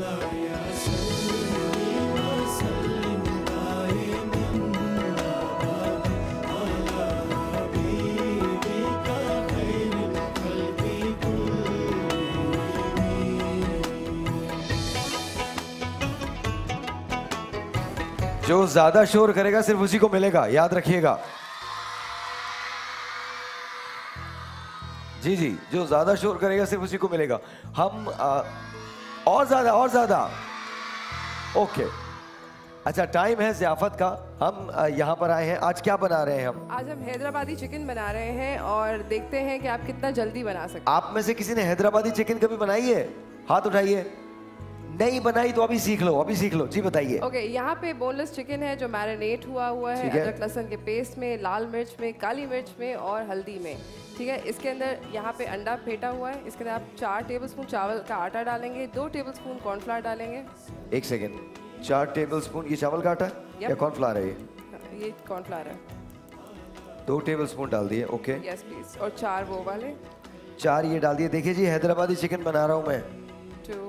जो ज्यादा शोर करेगा सिर्फ उसी को मिलेगा, याद रखिएगा। जी जी, जो ज्यादा शोर करेगा सिर्फ उसी को मिलेगा। हम और ज्यादा। ओके, अच्छा टाइम है ज़ियाफ़त का। हम यहाँ पर आए हैं, आज क्या बना रहे हैं हम? आज हम हैदराबादी चिकन बना रहे हैं और देखते हैं कि आप कितना जल्दी बना सकते हैं। आप में से किसी ने हैदराबादी चिकन कभी बनाई है? हाथ उठाइए। नहीं बनाई तो अभी सीख लो, जी बताइए। ओके, यहाँ पे बोनलेस चिकन है जो मैरिनेट हुआ है अदरक लहसुन के पेस्ट में, लाल मिर्च में, काली मिर्च में और हल्दी में। ठीक है, इसके अंदर यहाँ पे अंडा फेंटा हुआ है। इसके अंदर आप 4 टेबलस्पून चावल का आटा डालेंगे, 2 टेबलस्पून कॉर्नफ्लावर डालेंगे। एक सेकेंड, 4 टेबलस्पून ये चावल का आटा या कॉर्नफ्लावर है? ये कॉर्नफ्लावर है। 2 टेबलस्पून डाल दिए। Okay, yes please. और 4 वो वाले 4 ये डाल दिए। देखिए जी, हैदराबादी चिकन बना रहा हूँ मैं। 2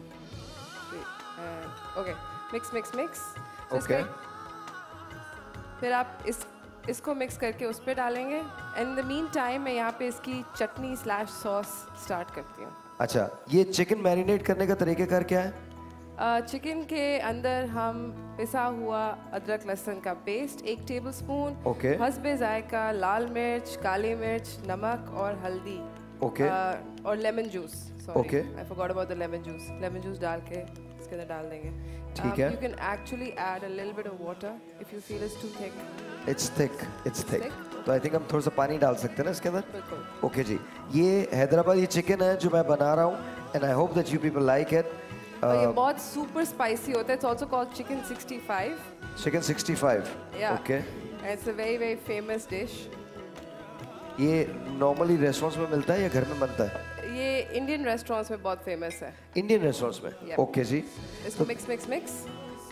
ओके, मिक्स। ओके, फिर आप इसको मिक्स करके उस पर डालेंगे। एंड द मीन टाइम मैं यहाँ पे इसकी चटनी / सॉस स्टार्ट करती हूँ। अच्छा, ये चिकन मैरिनेट करने का तरीक़ाकार क्या है? चिकन के अंदर हम पिसा हुआ अदरक लहसुन का पेस्ट 1 टेबलस्पून, ओके, हस्बे जायका लाल मिर्च, काली मिर्च, नमक और हल्दी, ओके, और lemon juice. Okay, I forgot about the lemon juice डाल के इसके अंदर डाल देंगे। ठीक है। You can actually add a little bit of water if you feel it's too thick. It's thick. तो आई थिंक हम थोड़ा सा पानी डाल सकते हैं ना इसके अंदर? बिल्कुल। ओके जी, ये हैदराबादी चिकन है जो मैं बना रहा हूँ and I hope that you people like it. ये बहुत सुपर स्पाइसी होता है। It's also called chicken 65। Chicken 65। Okay, it's a very very famous dish. ये नॉर्मली रेस्टोरेंट्स में मिलता है या घर में बनता है? ये इंडियन रेस्टोरेंट्स में बहुत फेमस है। इंडियन रेस्टोरेंट्स में? ओके जी। इसको mix.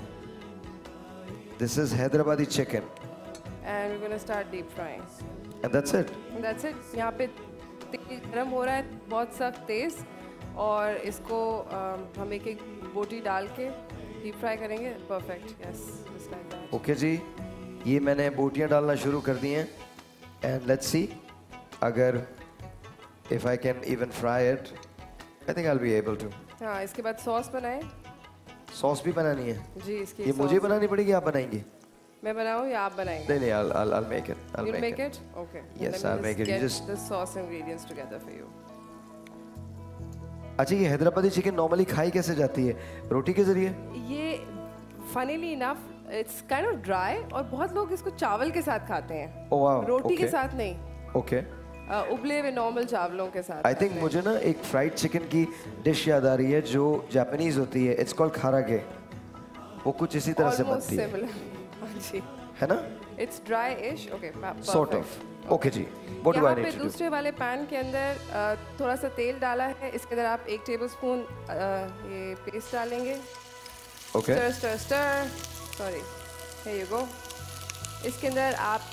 This is Hyderabadi chicken and we are gonna start deep frying and that's it. यहाँ पे तेल गर्म हो रहा है बहुत सख्त तेज, और इसको हम एक बोटी डाल के डीप फ्राई करेंगे। Perfect, yes, just like that. Okay जी, ये मैंने बोटियां डालना शुरू कर दी हैं एंड लेट्स सी अगर if I can even fry it, I think I'll be able to. हाँ, इसके बाद सॉस बनाएं। सॉस भी बनानी है जी, इसकी ये मुझे बनानी पड़ेगी, आप बनाएंगी? मैं बनाऊं या आप बनाएंगे? नहीं, I'll make it. You'll make it? Okay. Yes, I'll make it. You just the sauce ingredients together for you. अच्छा, ये हैदराबादी चिकन नॉर्मली खाई कैसे जाती है? रोटी के जरिए? ये funnily enough it's kind of dry और बहुत लोग इसको चावल के साथ खाते हैं। Oh wow. रोटी के साथ नहीं। Okay. उबले हुए नॉर्मल चावलों के साथ। आई थिंक मुझे ना एक फ्राइड चिकन की डिश याद आ रही है जो जापानीज होती है। It's called karaage. वो कुछ इसी तरह से बनती है। जी, है ना? It's dryish. Okay, sort of. Okay जी, what do I need to do? दूसरे वाले पैन के अंदर थोड़ा सा तेल डाला है। इसके अंदर आप 1 टेबलस्पून ये पेस्ट डालेंगे। Okay, stir. Sorry, here you go. इसके अंदर आप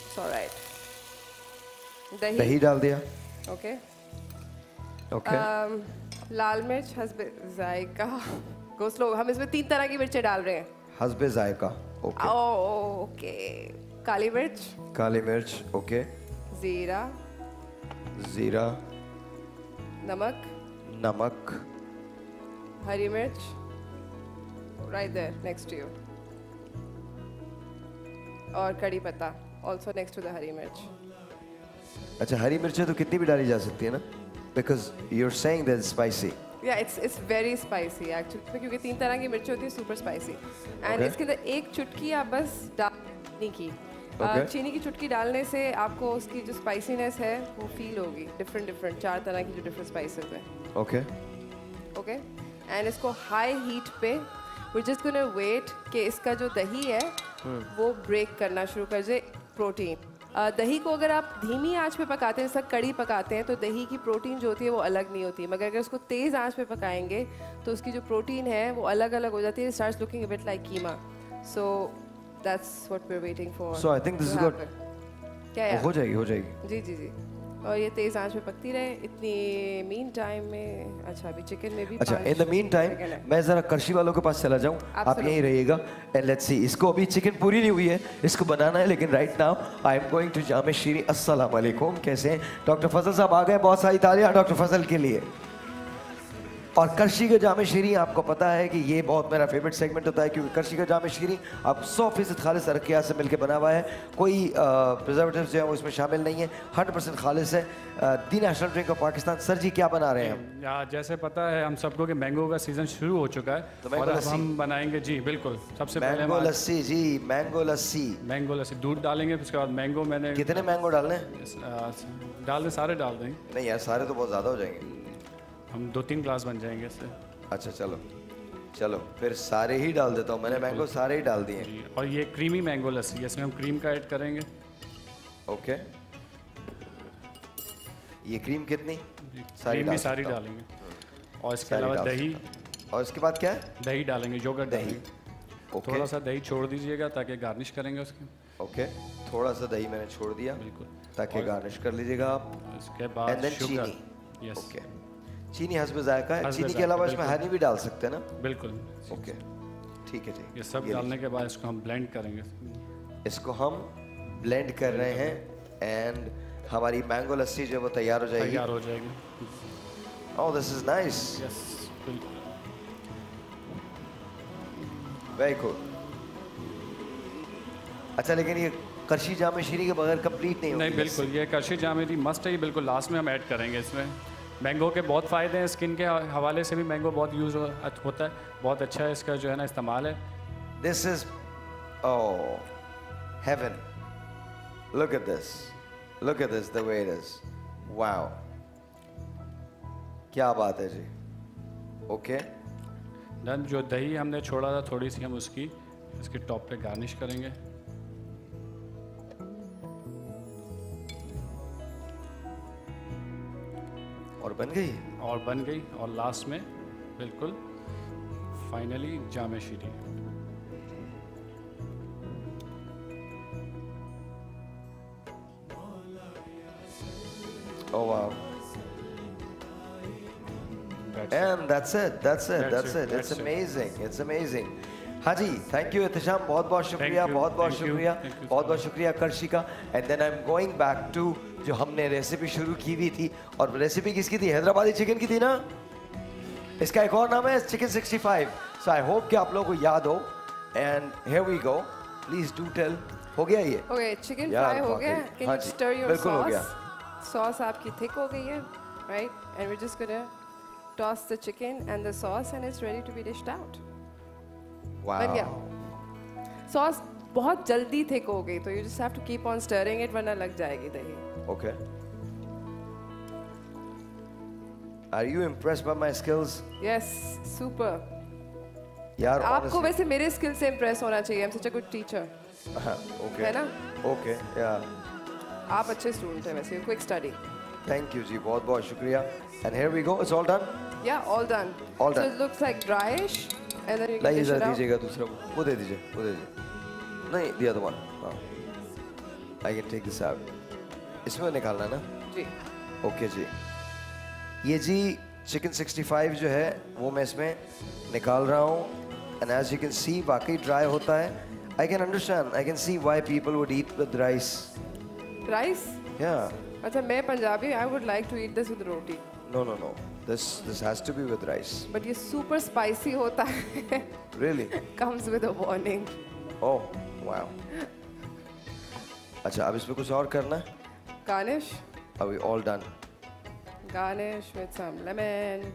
दही डाल दिया। ओके, लाल मिर्च हस्बे जायका। गो स्लो, हम इसमें 3 तरह की मिर्चें डाल रहे हैं। हस्बे जायका। Okay, okay. काली मिर्च। ओके। जीरा। नमक। हरी मिर्च right there next to you, और कड़ी पत्ता also next to the hari mirch. अच्छा, हरी मिर्चें तो कितनी भी डाली जा सकती है ना? Because you are saying that spicy. या इट्स वेरी स्पाइसी एक्चुअली, क्योंकि 3 तरह की मिर्चें होती है, सुपर स्पाइसी। एंड इसके अंदर 1 चुटकी आप बस डालने की। चीनी की चुटकी डालने से आपको उसकी जो स्पाइसीनेस है वो फील होगी। डिफरेंट 4 तरह की जो डिफरेंट स्पाइसेस है। ओके। एंड इसको हाई हीट पे वी जस्ट गोना वेट कि इसका जो दही है वो ब्रेक करना शुरू कर दे प्रोटीन। दही को अगर आप धीमी आंच पे पकाते हैं, जैसा कड़ी पकाते हैं, तो दही की प्रोटीन जो होती है वो अलग नहीं होती। मगर अगर उसको तेज़ आंच पे पकाएंगे तो उसकी जो प्रोटीन है वो अलग अलग हो जाती है। Starts looking a bit like keema. So that's what we are waiting for. So I think this is good. क्या हो जाएगी। जी। और ये तेज आंच पे पकती रहे इतनी मीन टाइम में। अच्छा अभी चिकन में भी अच्छा इन द मीन टाइम मैं जरा करशी वालों के पास चला जाऊं, आप यहीं रहिएगा एंड लेट्स सी। इसको अभी चिकन पूरी नहीं हुई है, इसको बनाना है, लेकिन right now I am going to Jam-e-Shirin. अस्सलाम वालेकुम, कैसे हैं डॉक्टर फजल साहब? आ गए, बहुत सारी तालियां डॉक्टर फजल के लिए। और करशी का जामे शीरी आपको पता है कि ये बहुत मेरा फेवरेट सेगमेंट होता है, क्योंकि करशी का जामे शीरी आप 100% खालिस अरकियात से मिलकर बना हुआ है, कोई प्रिजर्वेटिव्स जो है वो इसमें शामिल नहीं है, 100% खालिस है। The national drink of Pakistan. Sir जी क्या बना रहे हैं हम? जैसे पता है हम सबको कि मैंगो का सीज़न शुरू हो चुका है, तो और अब हम बनाएंगे जी बिल्कुल सबसे पहले मैंगो लस्सी। जी मैंगो लस्सी, मैंगो लस्सी दूध डालेंगे, उसके बाद मैंगो मैंने कितने मैंगो डालने? डाल दें, सारे डाल देंगे। नहीं यार सारे तो बहुत ज़्यादा हो जाएंगे, हम 2-3 ग्लास बन जाएंगे इससे। अच्छा चलो चलो फिर सारे ही डाल देता हूँ, मैंने मैंगो सारे ही डाल दिए। और ये क्रीमी मैंगो लस्सी है, इसमें हम क्रीम का ऐड करेंगे। ओके ये क्रीम कितनी? क्रीम भी सारी डालेंगे। और इसके अलावा दही, और इसके बाद क्या है? दही डालेंगे, योगर्ट दही। ओके थोड़ा सा दही छोड़ दीजिएगा ताकि गार्निश करेंगे उसके। ओके थोड़ा सा दही मैंने छोड़ दिया बिल्कुल, ताकि गार्निश कर लीजिएगा आप। इसके बाद शुगर। यस ओके चीनी हस्ब जायका है, चीनी के अलावा इसमें हनी भी डाल सकते हैं ना? बिल्कुल ओके ठीक है ठीक। ये सब डालने के बाद इसको हम ब्लेंड करेंगे। इसको हम ब्लेंड कर रहे हैं एंड हमारी मैंगो लस्सी जो वो तैयार हो जाएगी। तैयार हो जाएगी। Oh this is nice. Yes बिल्कुल वेरी गुड। अच्छा लेकिन ये करशी जामे शीरी के बगैर कंप्लीट नहीं होगी। नहीं बिल्कुल, ये करशी जामे दी मस्ट है, ये बिल्कुल लास्ट में हम ऐड करेंगे इसमें। मैंगो के बहुत फ़ायदे हैं, स्किन के हवाले से भी मैंगो बहुत यूज़ होता है, बहुत अच्छा है इसका जो है ना इस्तेमाल है। This is oh heaven, look at this, look at this the way it is, wow क्या बात है जी। Okay done. जो दही हमने छोड़ा था थोड़ी सी, हम उसकी इसके टॉप पे गार्निश करेंगे। और बन गई, और बन गई। और लास्ट में बिल्कुल फाइनली जामे शीरी। oh wow and that's it it's amazing हाँ जी थैंक यू एहतशाम, बहुत बहुत शुक्रिया, बहुत बहुत शुक्रिया, बहुत बहुत शुक्रिया करशी का। And then I am going back to जो हमने रेसिपी शुरू की हुई थी, और रेसिपी किसकी थी? हैदराबादी चिकन की थी ना? इसका एक और नाम है चिकन 65। सो आई होप कि आप लोगों को याद हो। And here we go, please do tell. हो गया ये? ओके चिकन फ्राई हो गया। Can you stir your sauce? Sauce आपकी थिक हो गई है, right? And we just gonna toss the chicken and the sauce and it's ready to be dished out. बन गया। सॉस बहुत जल्दी थिक हो गई, तो you just have to keep on stirring it, वरना लग जाएगी दही। Okay are you impressed by my skills? Yes super यार आपको वैसे मेरे स्किल से इम्प्रेस होना चाहिए। I am such a good teacher. Okay है ना? ओके या आप अच्छे स्टूडेंट हैं वैसे, क्विक स्टडी। थैंक यू जी, बहुत बहुत शुक्रिया। And here we go, it's all done? Yeah all done. All so done. It looks like dryish and then you can नहीं डिश इट आउट। दीजिएगा दूसरा वो दे दीजिए, वो दे दीजिए। नहीं दिया तो one. I can take this out. इसमें निकालना ना जी? ओके जी। ये जी चिकन 65 जो है वो मैं इसमें निकाल रहा हूँ। And as you can see वाकई ड्राई होता है। I can understand, I can see why people would eat with rice. Rice? Yeah अच्छा मैं Punjabi, I would like to eat this with roti. No no no, this has to be with rice. But ये super spicy होता है। Really? Comes with a warning. Oh wow. अच्छा अब इसमें कुछ और करना है? Garnish. Are we all done? Garnish with some lemon.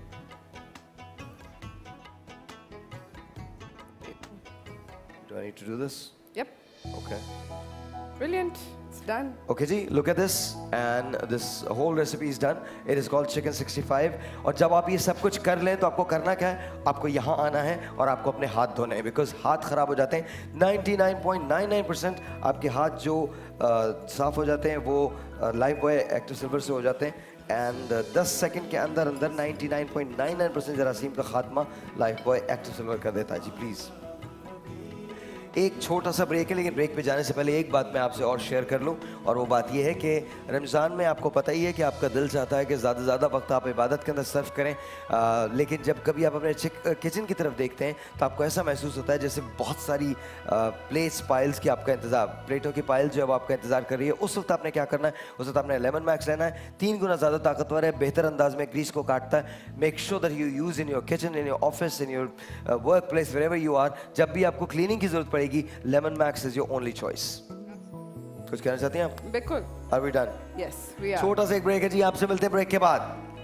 Do I need to do this? Yep. Okay. Brilliant. It's done. Okay ji, look at this and this whole recipe is done. It is called chicken 65. और जब आप ये सब कुछ कर लें तो आपको करना क्या है? आपको यहाँ आना है और आपको अपने हाथ धोने हैं, बिकॉज हाथ ख़राब हो जाते हैं। 99.99% आपके हाथ जो साफ़ हो जाते हैं वो लाइफ बॉय एक्टिव सिल्वर से हो जाते हैं। एंड 10 सेकंड के अंदर अंदर 99.99% जरासीम का खात्मा लाइफ बॉय एक्टिव सिल्वर कर देता है जी। प्लीज़ एक छोटा सा ब्रेक है, लेकिन ब्रेक पे जाने से पहले एक बात मैं आपसे और शेयर कर लूं, और वो बात ये है कि रमज़ान में आपको पता ही है कि आपका दिल चाहता है कि ज़्यादा से ज़्यादा वक्त आप इबादत के अंदर सर्व करें, लेकिन जब कभी आप अपने किचन की तरफ देखते हैं तो आपको ऐसा महसूस होता है जैसे बहुत सारी प्लेट्स पाइल्स की आपका इंतज़ार, प्लेटों की पाइल जो अब आपका इंतज़ार कर रही है। उस वक्त आपने क्या करना है, उस वक्त आपने लेमन मैक्स लेना है, 3 गुना ज़्यादा ताकतवर है, बेहतर अंदाज में ग्रीस को काटता है। Make sure that you use in your kitchen, in your office, in your work place, wherever you are, जब भी आपको क्लीनिंग की जरूरत पड़ेगी, lemon max is your only choice. कुछ कहना चाहती हैं आप? बिल्कुल। Are we done? Yes we are. छोटा सा एक ब्रेक है जी, आपसे मिलते हैं ब्रेक के बाद।